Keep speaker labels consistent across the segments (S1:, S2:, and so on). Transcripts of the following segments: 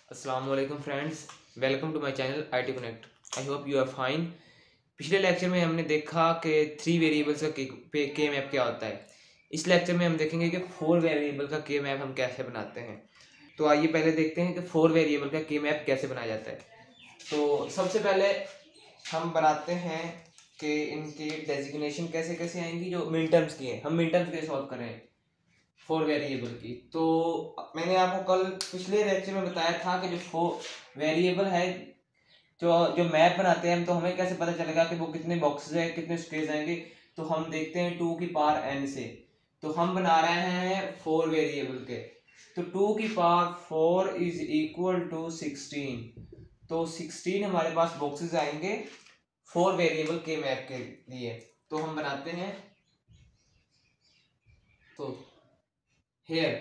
S1: अस्सलामुअलैकुम friends, welcome to my channel IT connect. I hope you are fine. पिछले lecture में हमने देखा कि 3 वेरिएबल्स का के मैप क्या होता है। इस लेक्चर में हम देखेंगे कि 4 वेरिएबल का के मैप हम कैसे बनाते हैं। तो आइए पहले देखते हैं कि 4 वेरिएबल का के मैप कैसे बनाया जाता है। तो सबसे पहले हम बनाते हैं कि इनकी डेजिग्नेशन कैसे कैसे आएंगी। जो मिन टर्म्स की है, हम मिन टर्म्स कैसे सॉल्व करें 4 वेरिएबल की। तो मैंने आपको कल पिछले लेक्चर में बताया था कि जो 4 वेरिएबल है, जो जो मैप बनाते हैं हम, तो हमें कैसे पता चलेगा कि वो कितने बॉक्सेस है, कितने स्क्वेयर्स आएंगे। तो हम देखते हैं 2 की पावर n से। तो हम बना रहे हैं 4 वेरिएबल के। तो 2 की पावर 4 इज इक्वल टू 16। तो 16 हमारे पास बॉक्सेस आएंगे 4 वेरिएबल के मैप के लिए। तो हम बनाते हैं। तो here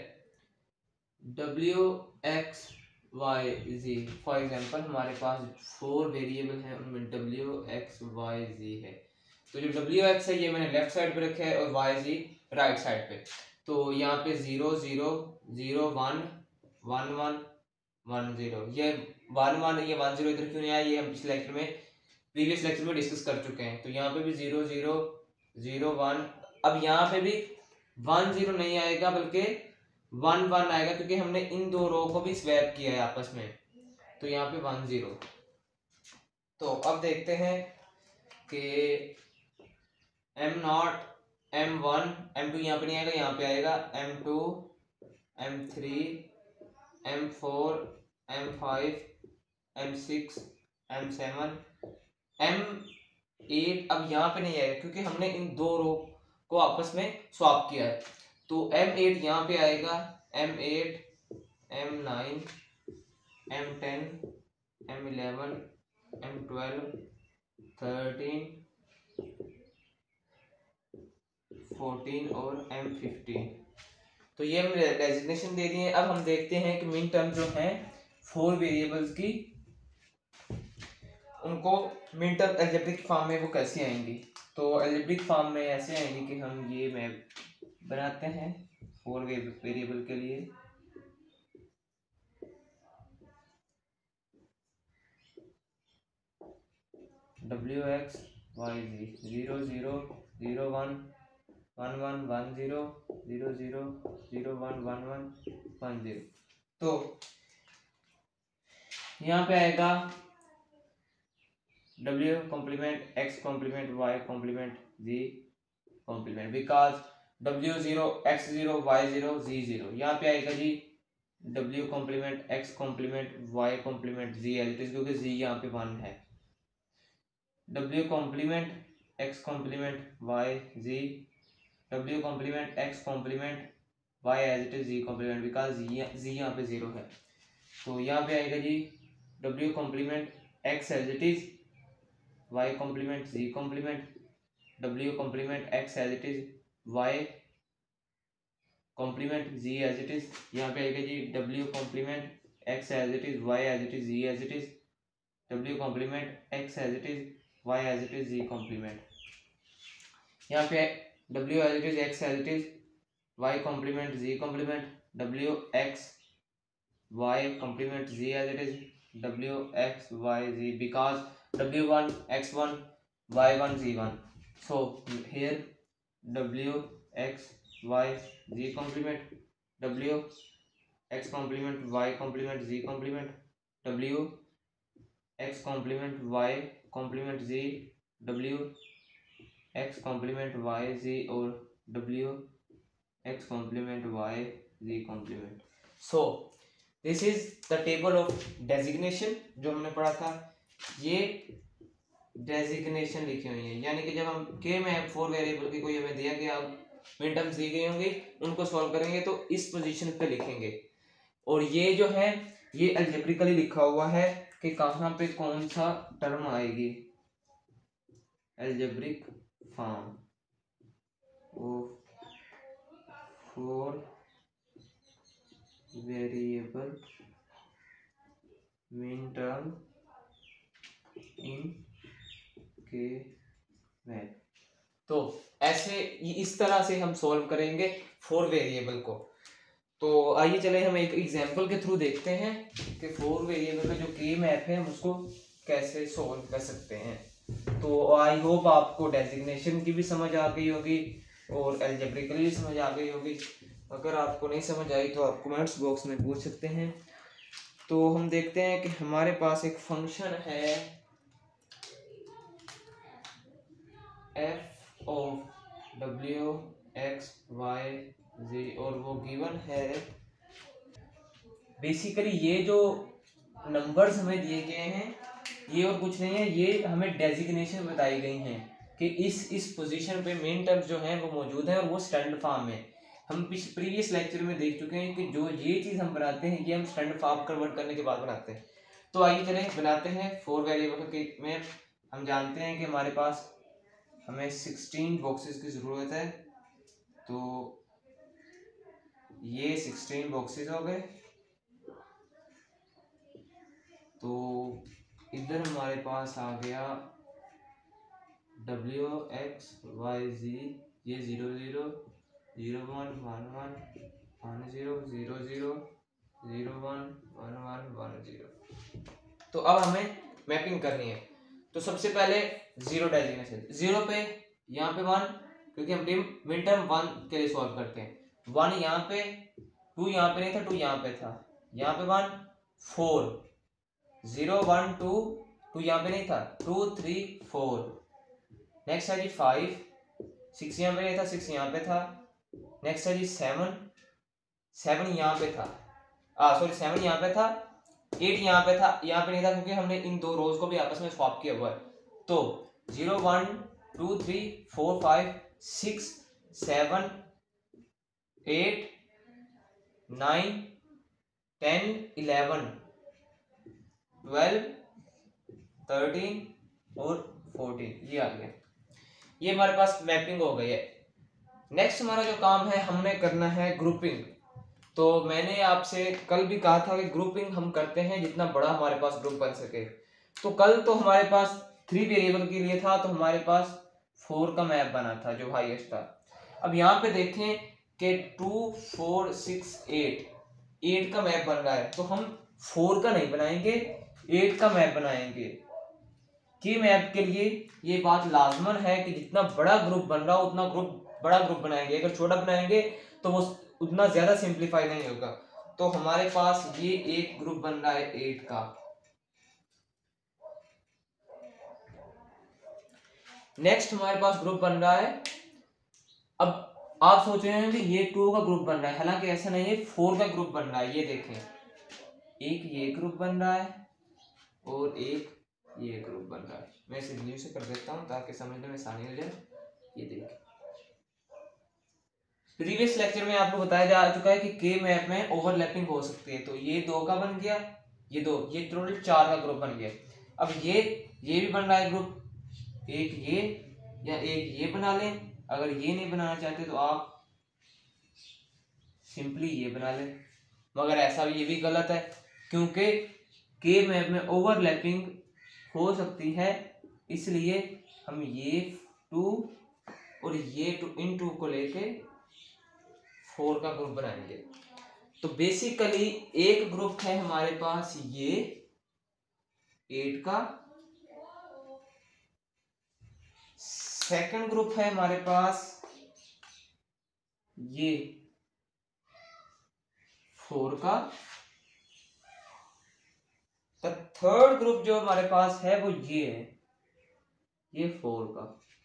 S1: wx y z, for example हमारे पास 4 वेरिएबल हैं, उनमें wx y z है। तो जो wx है ये मैंने लेफ्ट साइड पे रखा है और yz राइट साइड पे। तो यहाँ पे 0 0 0 1 1 1 1 0, ये 1 1 ये 1 0 इधर क्यों नहीं आया, ये हम पिछले लेक्चर में प्रीवियस लेक्चर में डिस्कस कर चुके हैं। तो यहाँ पे भी 0 0 0 1, अब यहाँ पे भी 1 0 नहीं आएगा बल्कि 1 1 आएगा, क्योंकि हमने इन दो रो को भी स्वैप किया है आपस में। तो यहाँ पे 1 0। तो अब देखते हैं कि m0 m1 m2 यहाँ पे नहीं आएगा, यहाँ पे आएगा m2 m3 m4 m5 m6 m7 m8। अब यहाँ पे नहीं आएगा क्योंकि हमने इन दो रो को आपस में स्वैप किया है। तो m8 यहाँ पे आएगा, m8 m9 m10 m11 m12 13 14 और m15। तो ये हम डेजिग्नेशन दे दिए। अब हम देखते हैं कि मिन टर्म जो है 4 वेरिएबल्स की, उनको मिन टर्म अलजेब्रिक फॉर्म में वो कैसे आएंगी। तो अलजेब्रिक फॉर्म में ऐसे आएंगी कि हम ये मैप बनाते हैं 4 वेरिएबल के लिए। wx y z 0 0 0 1 1 1 1 0 0 0 0 1 1 1 1 0। तो यहाँ पे आएगा w complement x complement y complement z complement, because w0 x0 y0 z0। यहाँ पे आएगा जी w complement x complement y complement z एल, क्योंकि z यहाँ पे 1 है। w complement x complement y z, w complement x complement y as it is z complement, because z यहाँ पे 0 है। तो यहाँ पे आएगा जी w complement x as it is y complement z complement, w complement x as it is y complement z as it is. यहाँ पे आएगा जी w complement x as it is y as it is z as it is, w complement x as it is y as it is z complement. यहाँ पे w as it is x as it is y complement z complement, w x y complement z as it is w x y z, because w1 x1 y1 z1। so here w x y z complement, w x complement y complement z complement, w x complement y complement z, w x complement y z और w x complement y z complement। so this is the table of designation जो हमने पढ़ा था। ये designation लिखी हुई है, यानी कि जब हम के मैप 4 वेरिएबल की कोई हमें दिया गया मिन टर्म्स दी गई होंगी, उनको सॉल्व करेंगे तो इस पोजीशन पे लिखेंगे। और ये जो है ये अलजेब्रिकली लिखा हुआ है कि कहाँ पे कौन सा टर्म आएगी। Algebraic form of 4 variable min term in K map. तो ऐसे इस तरह से हम सॉल्व करेंगे 4 वेरिएबल को। तो आइए चले हम एक एग्जांपल के थ्रू देखते हैं कि 4 वेरिएबल का जो के मैप है हम उसको कैसे सोल्व कर सकते हैं। तो आई होप आपको डेजिग्नेशन की भी समझ आ गई होगी और अलजेब्रिकली भी समझ आ गई होगी। अगर आपको नहीं समझ आई तो आप कमेंट्स बॉक्स में पूछ सकते हैं। तो हम देखते हैं कि हमारे पास एक फंक्शन है F of W X Y Z और वो गिवन है। बेसिकली ये जो नंबर्स हमें दिए गए हैं ये और कुछ नहीं है, ये हमें डेजिग्नेशन बताई गई हैं कि इस पोजीशन पे मेन टर्म्स जो हैं वो मौजूद हैं और वो स्टैंडर्ड फॉर्म में। हम प्रीवियस लेक्चर में देख चुके हैं कि जो ये चीज़ हम बनाते हैं ये हम स्टैंडर्ड फॉर्म कन्वर्ट करने के बाद बनाते हैं। तो आइए चलें बनाते हैं 4 वेरिएबल के मैप। हम जानते हैं कि हमारे पास हमें 16 बॉक्सेस की ज़रूरत है। तो ये 16 बॉक्सेस हो गए। तो इधर हमारे पास आ गया डब्ल्यू एक्स वाई जी, ये 0 0 0 1 1 1 1 0 0 0 0 1 1 1 1 0। तो अब हमें मैपिंग करनी है। तो सबसे पहले जीरो डेजिग्नेशन, जीरो पे यहाँ पे 1 क्योंकि हम मिड टर्म 1 के लिए सॉल्व करते हैं। 1 यहाँ पे, 2 यहाँ पे नहीं था, 2 यहाँ पे था, यहाँ पे 1 4 0 1 2 2 यहाँ पे नहीं था, 2 3 4। नेक्स्ट है जी 5 6 यहाँ पे नहीं था, 6 यहाँ पे था। नेक्स्ट है जी 7 7 यहाँ पे था, सॉरी 7 यहाँ पे था, 8 यहाँ पे था, यहाँ पे नहीं था क्योंकि हमने इन दो रोज को भी आपस में स्वैप किया हुआ है। तो 0 1 2 3 4 5 6 7 8 9 10 11 12 13 और 14 ये आ गया। ये हमारे पास मैपिंग हो गई है। नेक्स्ट हमारा जो काम है हमने करना है ग्रुपिंग। तो मैंने आपसे कल भी कहा था कि ग्रुपिंग हम करते हैं जितना बड़ा हमारे पास ग्रुप बन सके। तो कल तो हमारे पास 3 वेरिएबल के लिए था, तो हमारे पास 4 का मैप बना था जो हाईएस्ट था। अब यहाँ पे देखें कि 2 4 6 8 का मैप बन रहा है, तो हम 4 का नहीं बनाएंगे, 8 का मैप बनाएंगे। की मैप के लिए ये बात लाजमन है कि जितना बड़ा ग्रुप बन रहा हो उतना बड़ा ग्रुप बनाएंगे। अगर छोटा बनाएंगे तो वो उतना ज्यादा सिंप्लीफाई नहीं होगा। तो हमारे पास ये एक ग्रुप बन रहा है 8 का। नेक्स्ट हमारे पास ग्रुप बन रहा है, अब आप सोच रहे हैं कि ये 2 का ग्रुप बन रहा है, हालांकि ऐसा नहीं है, 4 का ग्रुप बन रहा है। ये देखें, एक ये ग्रुप बन रहा है और एक ये ग्रुप बन रहा है। मैं इसे ब्लू से कर देता हूं ताकि समझने में आसानी हो जाए। ये देखिए, प्रीवियस लेक्चर में आपको बताया जा चुका है कि के मैप में ओवरलैपिंग हो सकती है। तो ये 2 का बन गया, ये 2, ये टोटल 4 का ग्रुप बन गया। अब ये भी बन रहा है ग्रुप, एक ये या एक ये बना लें। अगर ये नहीं बनाना चाहते तो आप सिंपली ये बना लें, मगर ऐसा ये भी गलत है क्योंकि के मैप में ओवरलैपिंग हो सकती है, इसलिए हम ये 2 और ये 2 इन 2 को लेके 4 का ग्रुप बनाएंगे। तो बेसिकली एक ग्रुप है हमारे पास ये 8 का, सेकंड ग्रुप है हमारे पास ये 4 का, तो थर्ड ग्रुप जो हमारे पास है वो ये है, ये 4 का।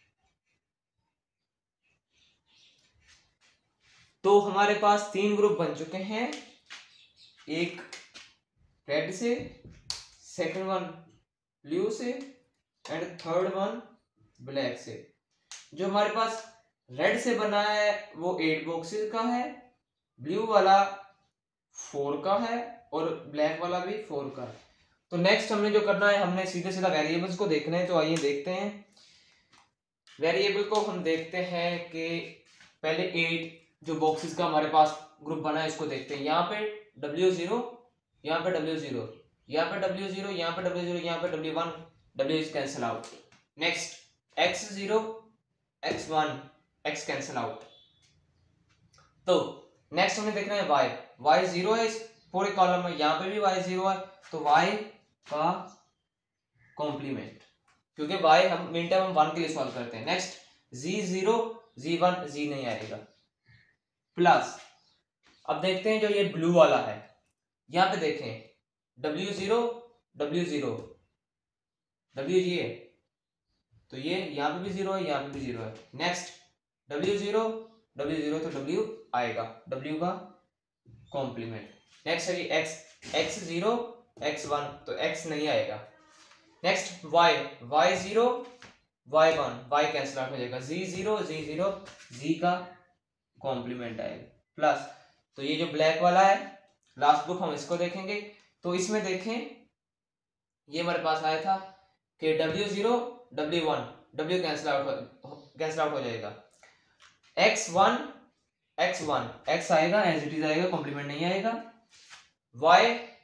S1: तो हमारे पास 3 ग्रुप बन चुके हैं, एक रेड से, सेकंड वन ब्लू से एंड थर्ड वन ब्लैक से। जो हमारे पास रेड से बना है वो 8 बॉक्सेस का है, ब्लू वाला 4 का है और ब्लैक वाला भी 4 का है। तो नेक्स्ट हमने जो करना है, हमने सीधे सीधा वेरिएबल्स को देखना है। तो आइए देखते हैं वेरिएबल को। हम देखते हैं कि पहले 8 जो बॉक्सेस का हमारे पास ग्रुप बना है इसको देखते हैं। यहाँ पे W0, यहाँ पे W0, यहाँ पे W0, यहाँ पे W0, यहाँ पे W1, W is cancel out। Next X0, X1, X cancel out। तो नेक्स्ट हमें देखना है Y। y 0 है इस पूरे कॉलम में, यहाँ पे भी y 0 है, तो y का कॉम्प्लीमेंट, क्योंकि y हम मिन टर्म हम 1 के लिए सॉल्व करते हैं। नेक्स्ट z 0 z 1 z नहीं आएगा, प्लस अब देखते हैं जो ये ब्लू वाला है, यहाँ पे देखें w 0 w 0 w ये है, तो ये यहाँ पे भी 0 है, यहाँ पे भी 0 है। नेक्स्ट w 0 तो w आएगा, w का कॉम्प्लीमेंट। नेक्स्ट है ये x 0 x 1, तो x नहीं आएगा। Next y 0 y 1 y cancel out हो जाएगा, z 0 z का कॉम्प्लीमेंट आएगा, प्लस तो ये जो ब्लैक वाला है लास्ट बुक हम इसको देखेंगे, तो इसमें देखें ये हमारे पास आया था कि w 0 w 1 w cancel out हो जाएगा, x 1 x आएगा एज इट इज आएगा, कॉम्प्लीमेंट नहीं आएगा, y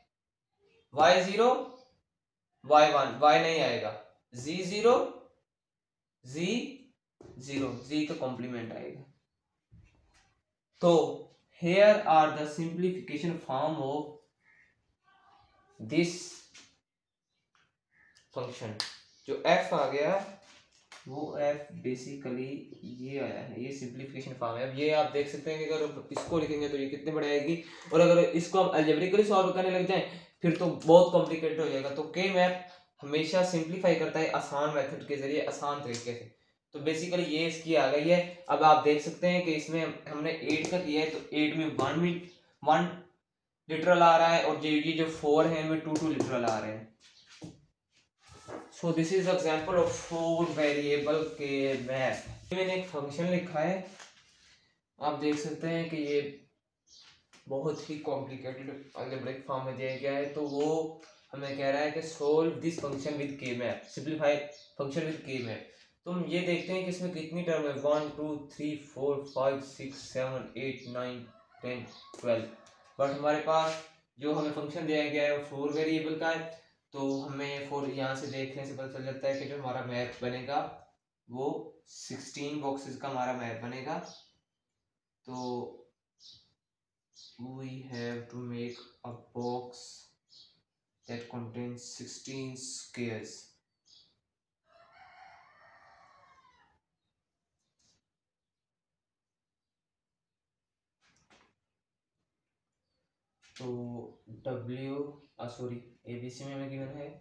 S1: 0 y 1 y नहीं आएगा, z 0 z का कॉम्प्लीमेंट आएगा। तो here are the simplification form of this function। जो f आ गया वो f बेसिकली ये आया है, ये सिंप्लीफिकेशन फॉर्म है। अब ये आप देख सकते हैं कि अगर इसको लिखेंगे तो ये कितने बड़े आएगी, और अगर इसको हम अलजेब्रिकली सॉल्व करने लग जाएं फिर तो बहुत कॉम्प्लिकेटेड हो जाएगा। तो के मैप हमेशा सिंप्लीफाई करता है आसान मेथड के जरिए, आसान तरीके से। तो बेसिकली ये इसकी आ गई है। अब आप देख सकते हैं कि इसमें हमने 8 का किया है, तो 8 में 1 लिटरल आ रहा है, और ये जो 4 है इनमें 2 लिटरल आ रहे हैं। So this is example of 4 variable K map. मैंने एक फंक्शन लिखा है, आप देख सकते हैं कि ये बहुत ही कॉम्प्लिकेटेड अलजेब्रिक फॉर्म में दिया गया है। तो वो हमें कह रहा है कि solve this function with K map, simplify function with K map. तो हम ये देखते हैं कि इसमें कितनी टर्म है, 1 2 3 4 5 6 7 8 9 10 12, बट हमारे पास जो हमें फंक्शन दिया गया है वो 4 वेरिएबल का है। तो हमें 4 यहाँ से देखने से पता चल जाता है कि जो हमारा मैप बनेगा वो 16 बॉक्सेस का हमारा मैप बनेगा। तो we have to make a box that contains 16 squares। तो ABC में हमें गिवन है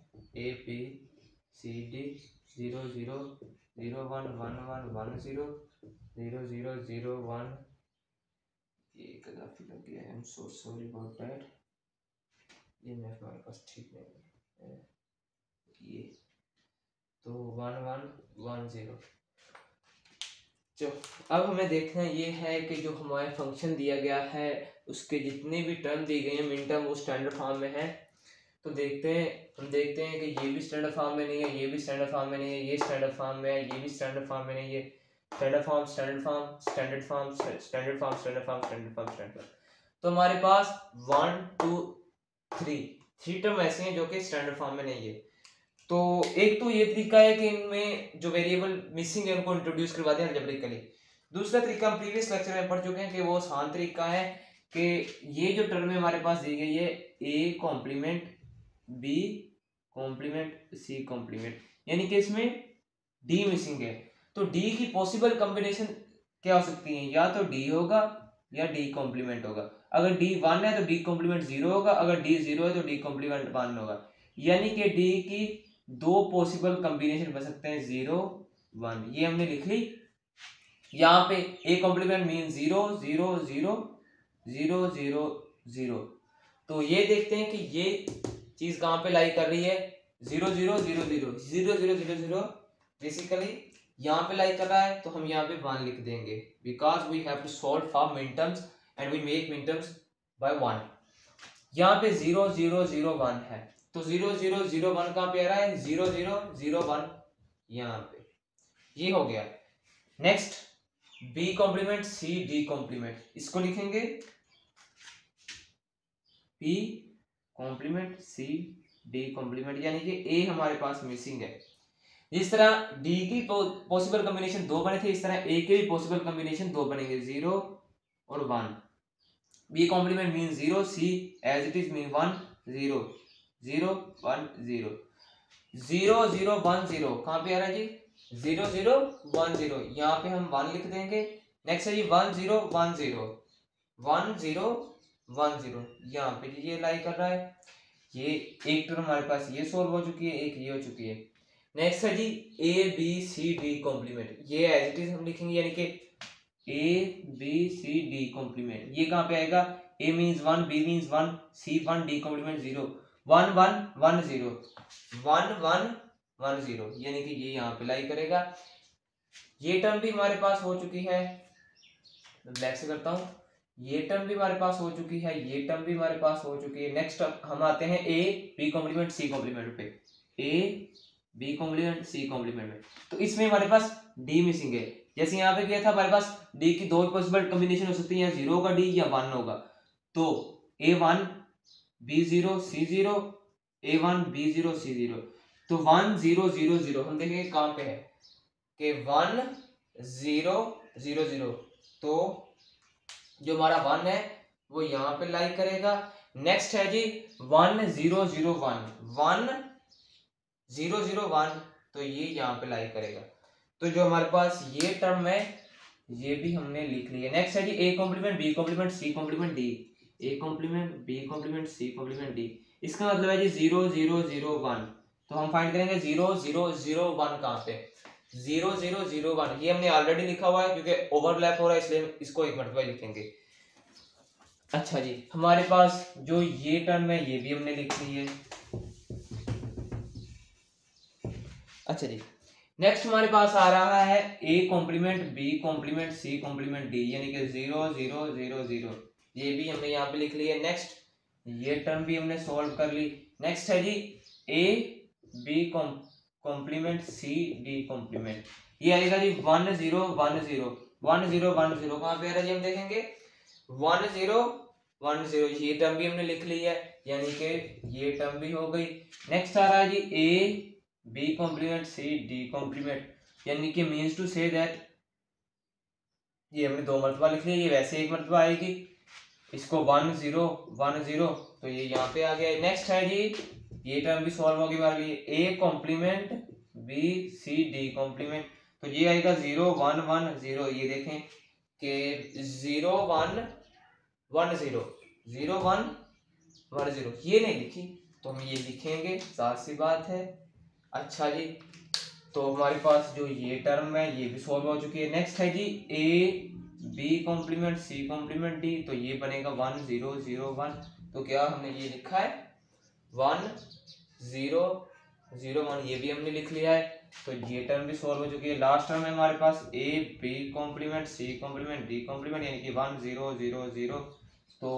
S1: ABCD 0 0 0 1 1 1 1 0 0 0 0 1। ये गलती लग गया है, I'm so sorry about that। ये मैप हमारे पास ठीक नहीं है, ये तो 1 1 1 0। जो अब हमें देखना ये है कि जो हमारे फंक्शन दिया गया है उसके जितने भी टर्म दी गई हैं मिन टर्म वो स्टैंडर्ड फॉर्म में है। तो हम देखते हैं कि ये भी स्टैंडर्ड फॉर्म में नहीं है, ये भी स्टैंडर्ड फॉर्म में नहीं है, ये स्टैंडर्ड फॉर्म में है, ये भी स्टैंडर्ड फॉर्म में नहीं है। Standard form standard form standard form standard form standard form standard form standard form. तो हमारे पास 1 2 3 टर्म ऐसे हैं जो कि स्टैंडर्ड फॉर्म में नहीं है। तो एक तो ये तरीका है कि इनमें जो वेरिएबल मिसिंग है उनको इंट्रोड्यूस करवा दें अलजेब्रिकली। दूसरा तरीका हम प्रीवियस लेक्चर में पढ़ चुके हैं कि वो आसान तरीका है कि ये जो टर्म हमारे पास दी गई है A complement B complement C complement, यानी कि इसमें D मिसिंग है। तो D की पॉसिबल कॉम्बिनेशन क्या हो सकती है, या तो D होगा या D कॉम्प्लीमेंट होगा। अगर D 1 है तो D कॉम्प्लीमेंट 0 होगा, अगर D 0 है तो D कॉम्प्लीमेंट 1 होगा। यानी कि D की 2 पॉसिबल कॉम्बिनेशन बन सकते हैं 0 1। ये हमने लिख ली। यहाँ पे A कॉम्प्लीमेंट मीन 0 0 0 0 0 0। तो ये देखते हैं कि ये चीज कहाँ पे लाई कर रही है, 0 0 0 0 0 0 0 0 बेसिकली यहाँ पे लाई कर रहा है। तो हम यहाँ पे 1 लिख देंगे, because we have to solve for min terms and we make min terms by 1। यहाँ पे 0 0 0 1 है, तो 0 0 0 1 कहाँ पे आ रहा है, 0 0 0 1 यहाँ पे, ये हो गया। Next B complement C D complement, इसको लिखेंगे B complement C D complement, यानी कि A हमारे पास मिसिंग है। जिस तरह D की पॉसिबल कॉम्बिनेशन 2 बने थे, इस तरह A के भी पॉसिबल कॉम्बिनेशन 2 बनेंगे, 0 और 1। B complement means 0, C as it is mean 1 0 0 1 0 0 0 1 0 कहाँ पे आ रहा है जी 0 0 1 0 यहाँ पे हम 1 लिख देंगे। नेक्स्ट है जी 1 0 1 0 1 0 1 0 यहाँ पे जी ये लाई कर रहा है। ये एक टर्म हमारे पास ये सॉल्व हो चुकी है, एक ये हो चुकी है। नेक्स्ट है जी A B C D complement, ये एज इट इज हम लिखेंगे यानी कि A B C D complement. ये कहाँ पे आएगा A means 1 B means 1 C 1 D complement 0 1 1 1 0 1 1 1 0 यानी कि ये यहाँ पे लाई करेगा। ये टर्म भी हमारे पास हो चुकी है, ब्लैक से करता हूँ। ये टर्म भी हमारे पास हो चुकी है, ये टर्म भी हमारे पास हो चुकी है। नेक्स्ट हम आते हैं A B complement C complement पे, A B complement C complement में। तो इसमें हमारे पास डी मिसिंग है। जैसे यहाँ पे किया था हमारे पास डी की दो पॉसिबल कॉम्बिनेशन हो सकती है, या 0 होगा डी या 1 होगा। तो A1 B0 C0 A1 B0 C0, तो 1 0 0 0 हम देखेंगे कहाँ पे है कि 1 0 0 0, तो जो हमारा 1 है वो यहाँ पे लाई करेगा। नेक्स्ट है जी 1 0 0 1 1 0 0 1, तो ये यहाँ पे लाई करेगा। तो जो हमारे पास ये टर्म है ये भी हमने लिख लिया। नेक्स्ट है जी A complement B complement C complement D, A complement B complement C complement D. इसका मतलब है जी 0 0 0 1, तो हम फाइंड करेंगे 0 0 0 1 कहाँ पे 0 0 0 1। ये हमने ऑलरेडी लिखा हुआ है क्योंकि ओवरलैप हो रहा है, इसलिए इसको एक मरतबा लिखेंगे। अच्छा जी हमारे पास जो ये टर्म है ये भी हमने लिख ली है। अच्छा जी नेक्स्ट हमारे पास आ रहा है A complement B complement C complement D, यानी कि 0 0 0 0, ये भी हमने यहाँ पे लिख लिया। नेक्स्ट ये टर्म भी हमने सॉल्व कर ली। नेक्स्ट है जी A B complement C D complement, ये आएगा जी 1 0 1 0 1 0 1 0, कहाँ पे आ रहा है जी हम देखेंगे 1 0 1 0, ये टर्म भी हमने लिख ली है, यानी कि ये टर्म भी हो गई। नेक्स्ट आ रहा है जी A B complement C D complement, यानी कि मीन्स टू से दैट, ये हमने 2 मरतबा लिख लिया, ये वैसे 1 मरतबा आएगी। इसको 1 0 1 0, तो ये यहाँ पे आ गया। नेक्स्ट है जी ये टर्म भी सॉल्व होगी हमारे लिए, A complement B C D complement, तो ये आएगा 0 1 1 0, ये देखें कि 0 1 1 0 0 1 1 0, ये नहीं लिखी तो हम ये लिखेंगे, साफ सी बात है। अच्छा जी तो हमारे पास जो ये टर्म है ये भी सॉल्व हो चुकी है। नेक्स्ट है जी A B complement C complement D, तो ये बनेगा 1 0 0 1, तो क्या हमने ये लिखा है 1 0 0 1, ये भी हमने लिख लिया है। तो ये टर्म भी सॉल्व हो चुकी है। लास्ट टर्म है हमारे पास A B complement C complement D complement, यानी कि 1 0 0 0, तो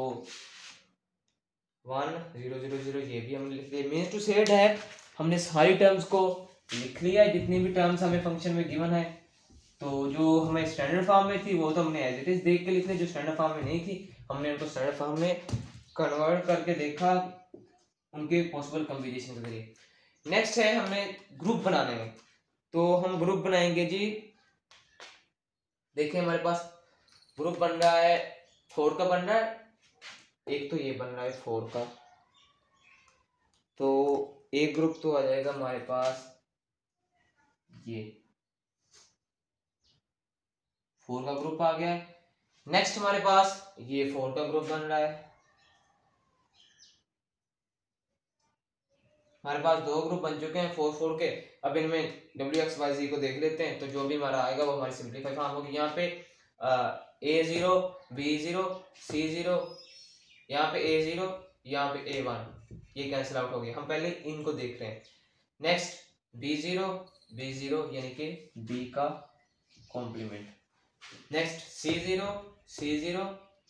S1: 1 0 0 0, ये भी हमने लिख लिया। मीन्स टू से दैट हमने सारी टर्म्स को लिख लिया है, जितनी भी टर्म्स हमें फंक्शन में गिवन है। तो जो हमें स्टैंडर्ड फॉर्म में थी वो तो हमने एज इट इज देख के लिख ली, जो स्टैंडर्ड फॉर्म में नहीं थी हमने उनको स्टैंडर्ड फॉर्म में कन्वर्ट करके देखा उनके पॉसिबल कॉम्बिनेशन के जरिए। नेक्स्ट है हमें ग्रुप बनाने में, तो हम ग्रुप बनाएंगे जी। देखिए हमारे पास ग्रुप बन रहा है 4 का बन रहा है, एक तो ये बन रहा है 4 का, तो एक ग्रुप तो आ जाएगा हमारे पास ये 4 का ग्रुप आ गया। नेक्स्ट हमारे पास ये 4 का ग्रुप बन रहा है। हमारे पास 2 ग्रुप बन चुके हैं 4 4 के। अब इनमें WXYZ को देख लेते हैं, तो जो भी हमारा आएगा वो हमारी सिंपलीफाई फॉर्म होगी। यहाँ पे A0 B0 C0, यहाँ पे A0 यहाँ पे A1, ये कैंसिल आउट हो गया। हम पहले इनको देख रहे हैं। नेक्स्ट B0 B0, यानी कि B का complement. Next C0 C0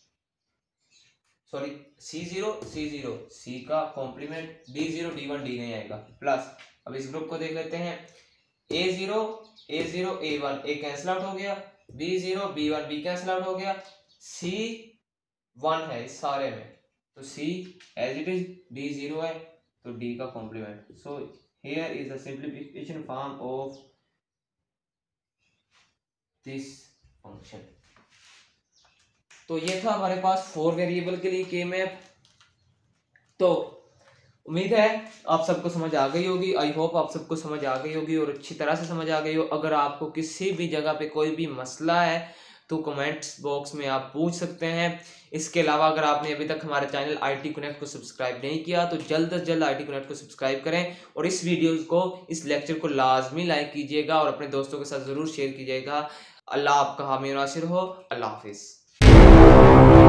S1: sorry C0 C0, C का कॉम्प्लीमेंट। D0 D1 D नहीं आएगा प्लस। अब इस ग्रुप को देख लेते हैं, A0 A0 A1, A cancel out हो गया, B0 B1 B cancel out हो गया, C1 है इस सारे में, तो C as it is D0 है, तो D का complement. So here is the simplification form of this function. तो ये था हमारे पास 4 वेरिएबल के लिए के मैप। तो उम्मीद है आप सबको समझ आ गई होगी। आई होप आप सबको समझ आ गई होगी और अच्छी तरह से समझ आ गई हो। अगर आपको किसी भी जगह पे कोई भी मसला है तो कमेंट्स बॉक्स में आप पूछ सकते हैं। इसके अलावा अगर आपने अभी तक हमारे चैनल IT कनेक्ट को सब्सक्राइब नहीं किया तो जल्द से जल्द IT कनेक्ट को सब्सक्राइब करें और इस वीडियो को, इस लेक्चर को लाजमी लाइक कीजिएगा और अपने दोस्तों के साथ ज़रूर शेयर कीजिएगा। अल्लाह आपका हामी और नासिर हो। अल्लाह हाफिज़।